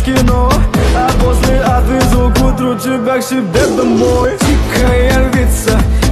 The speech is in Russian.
в кино, а после отвезу к утру тебя к себе домой. Тихая львица,